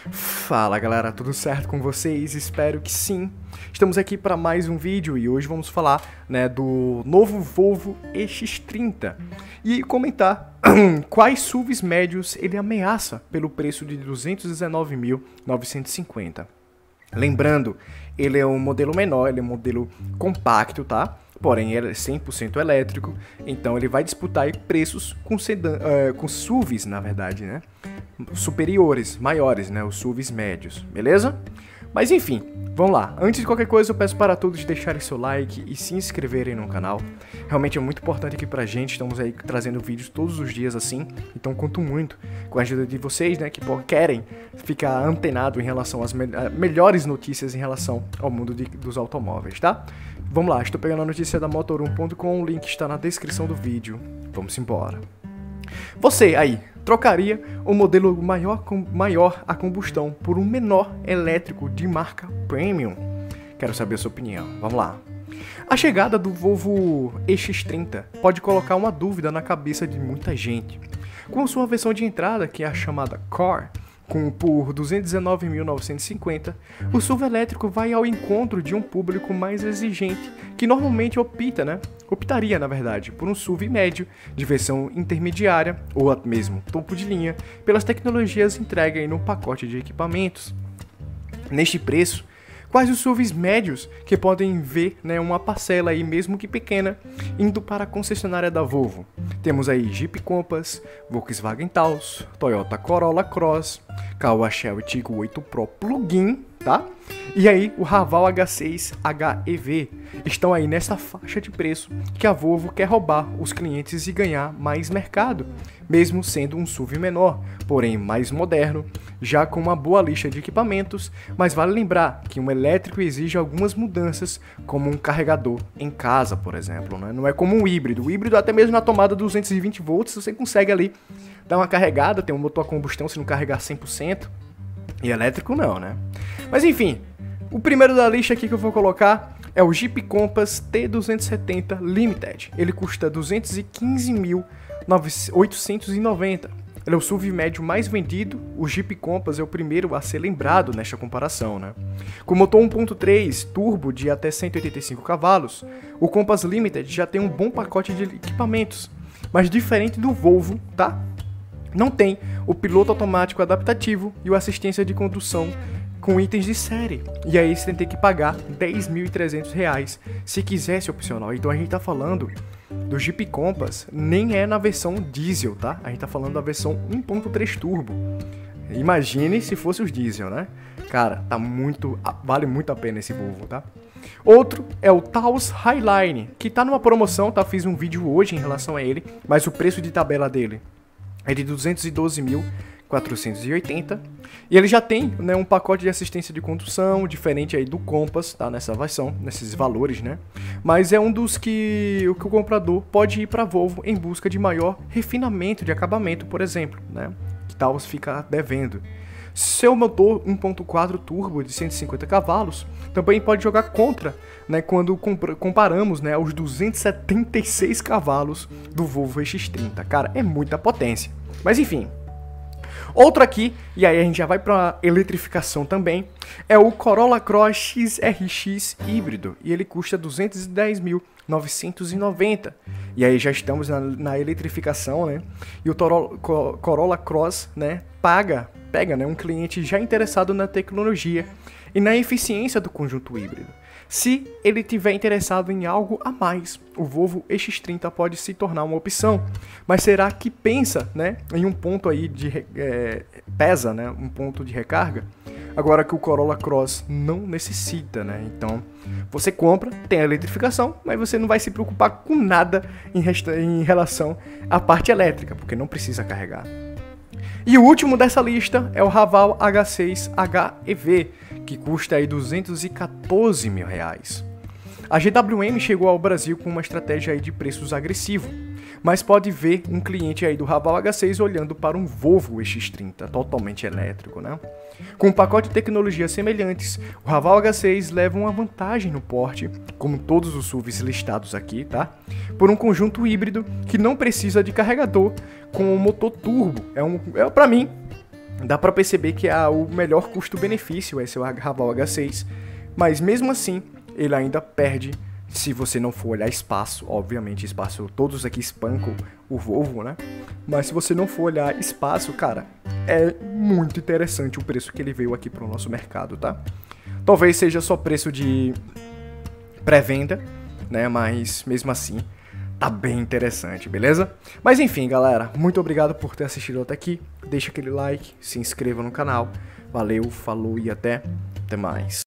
Fala galera, tudo certo com vocês? Espero que sim. Estamos aqui para mais um vídeo e hoje vamos falar, do novo Volvo EX30 e comentar quais SUVs médios ele ameaça pelo preço de 219.950. Lembrando, ele é um modelo menor, ele é um modelo compacto, tá? Porém, ele é 100% elétrico, então ele vai disputar aí preços com SUVs, na verdade, né? Superiores, maiores, né? Os SUVs médios, beleza? Mas enfim, vamos lá. Antes de qualquer coisa, eu peço para todos deixarem seu like e se inscreverem no canal. Realmente é muito importante aqui pra gente, estamos aí trazendo vídeos todos os dias assim, então conto muito com a ajuda de vocês, né? Que querem ficar antenado em relação às melhores notícias em relação ao mundo dos automóveis, tá? Vamos lá, estou pegando a notícia da Motor1.com, o link está na descrição do vídeo. Vamos embora. Você aí, trocaria o modelo maior a combustão por um menor elétrico de marca Premium? Quero saber a sua opinião, vamos lá. A chegada do Volvo EX30 pode colocar uma dúvida na cabeça de muita gente. Com sua versão de entrada, que é a chamada Core, por 219.950, o SUV elétrico vai ao encontro de um público mais exigente, que normalmente optaria, na verdade, por um SUV médio, de versão intermediária, ou mesmo topo de linha, pelas tecnologias entregues no pacote de equipamentos. Neste preço, quais os SUVs médios que podem ver uma parcela aí, mesmo que pequena, indo para a concessionária da Volvo? Temos aí Jeep Compass, Volkswagen Taos, Toyota Corolla Cross, Caoa Chery Tiggo 8 Pro Plug-in, tá? E aí o Raval H6 HEV estão aí nessa faixa de preço que a Volvo quer roubar os clientes e ganhar mais mercado, mesmo sendo um SUV menor, porém mais moderno, já com uma boa lista de equipamentos, mas vale lembrar que um elétrico exige algumas mudanças, como um carregador em casa, por exemplo, né? Não é como um híbrido. O híbrido, até mesmo na tomada 220 volts, você consegue ali dar uma carregada, tem um motor a combustão se não carregar 100%, e elétrico não, né? Mas enfim, o primeiro da lista aqui que eu vou colocar é o Jeep Compass T270 Limited. Ele custa 215.890. Ele é o SUV médio mais vendido. O Jeep Compass é o primeiro a ser lembrado nesta comparação, né? Com motor 1.3 turbo de até 185 cavalos, o Compass Limited já tem um bom pacote de equipamentos, mas diferente do Volvo, tá? Não tem o piloto automático adaptativo e o assistência de condução com itens de série. E aí você tem que pagar R$10.300 se quisesse opcional. Então a gente tá falando do Jeep Compass, nem é na versão diesel, tá? A gente tá falando da versão 1.3 turbo. Imagine se fosse os diesel, né? Cara, vale muito a pena esse Volvo, tá? Outro é o Taos Highline, que tá numa promoção, tá? Fiz um vídeo hoje em relação a ele, mas o preço de tabela dele é de 212.480 e ele já tem um pacote de assistência de condução diferente aí do Compass, tá? Nessa versão, nesses valores, né? Mas é um dos que o comprador pode ir para Volvo em busca de maior refinamento de acabamento, por exemplo, né? Que tal ficar devendo. Seu motor 1.4 turbo de 150 cavalos também pode jogar contra, né, quando comparamos, né, aos 276 cavalos do Volvo EX30. Cara, é muita potência. Mas enfim. Outro aqui, e aí a gente já vai para eletrificação também, é o Corolla Cross XRX híbrido, e ele custa 210.990. E aí já estamos na eletrificação, né? E o Corolla Cross, né, pega um cliente já interessado na tecnologia e na eficiência do conjunto híbrido. Se ele tiver interessado em algo a mais, o Volvo EX30 pode se tornar uma opção. Mas será que pensa, né, em um ponto aí um ponto de recarga? Agora que o Corolla Cross não necessita, né? Então, você compra, tem a eletrificação, mas você não vai se preocupar com nada em relação à parte elétrica, porque não precisa carregar. E o último dessa lista é o Raval H6 HEV, que custa aí R$214 mil. A GWM chegou ao Brasil com uma estratégia aí de preços agressivo, mas pode ver um cliente aí do Raval H6 olhando para um Volvo EX30 totalmente elétrico, né? Com um pacote de tecnologias semelhantes, o Raval H6 leva uma vantagem no porte, como todos os SUVs listados aqui, tá? Por um conjunto híbrido que não precisa de carregador com um motor turbo. Para mim, dá pra perceber que o melhor custo-benefício é seu Raval H6, mas mesmo assim, ele ainda perde se você não for olhar espaço. Obviamente, espaço, todos aqui espancam o Volvo, né? Mas se você não for olhar espaço, cara, é muito interessante o preço que ele veio aqui pro nosso mercado, tá? Talvez seja só preço de pré-venda, né? Mas mesmo assim, tá bem interessante, beleza? Mas enfim, galera, muito obrigado por ter assistido até aqui. Deixa aquele like, se inscreva no canal. Valeu, falou e até mais.